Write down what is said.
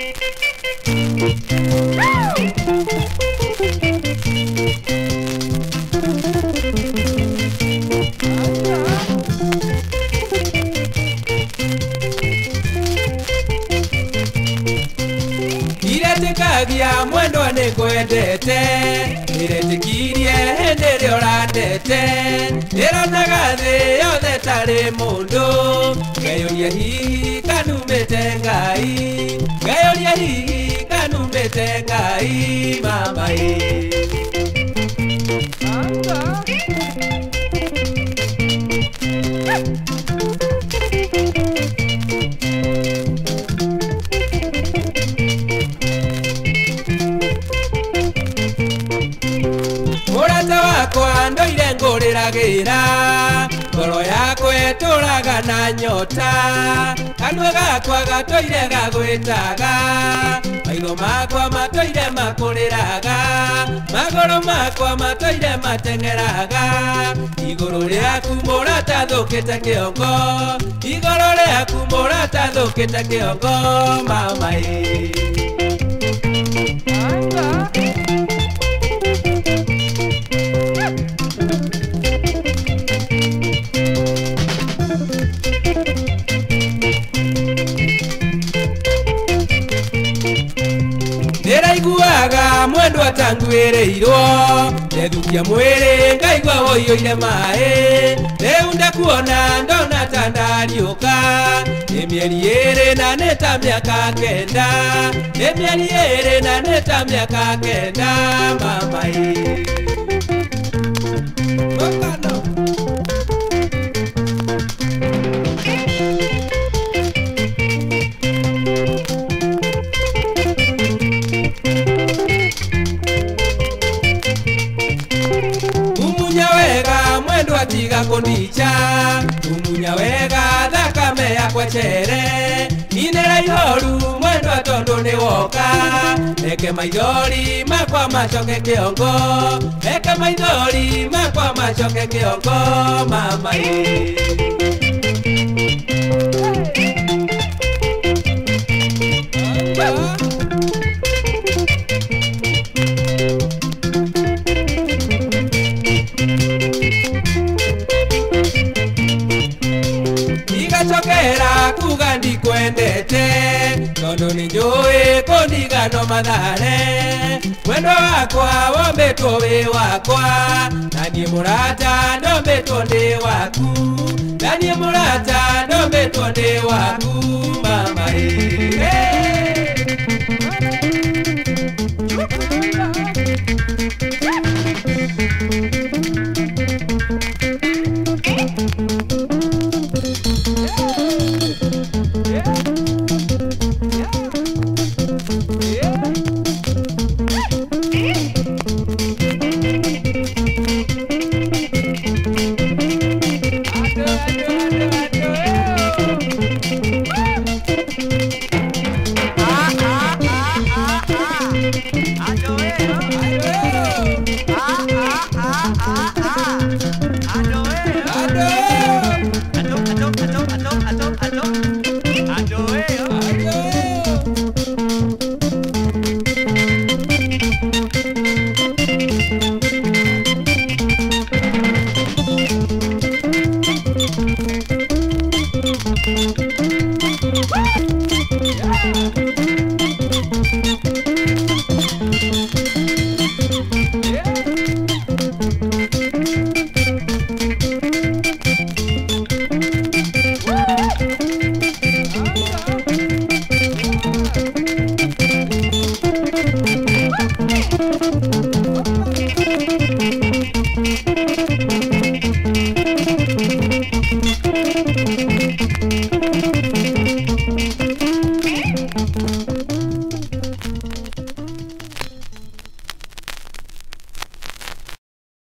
Kagia mwendo nikuendete iretikirie hende riorandete ironaga thi yothe tari mundu ngayoria hihi kanumite Ngai ngayoria hihi kanumite Ngai mamai Kwando ile ngoreragira ngoro yakwe turaga na nyota kanwa gakwa gatoire gagwitaga maitho makwa matoire makuriraga magoro makwa matoire matengeraga iguru ryaku murata thukite kiongo iguru ryaku murata thukite kiongo mamai Niraiguaga mwendo atanguireirwo nethukia mwiri ngaigua woiyoire mai riu ndakuona ndona ta ndariuka ni mieri iri na ni ta miaka kenda ni mieri iri na ni ta miaka kenda mamai Tiga kondicha umunya wega thakame yakwa chere inera ihoru mwendo atondo ni woka eke maithori makwa macoke kiongo eke maithori makwa macoke kiongo mamai Chokera kugandi kwendete tondo ninjoe kondigano madhare mwendo wakwa wombetwo wi wakwa nanie murata ndombetwo ndi waku nanie murata ndombetwo ndi waku mamai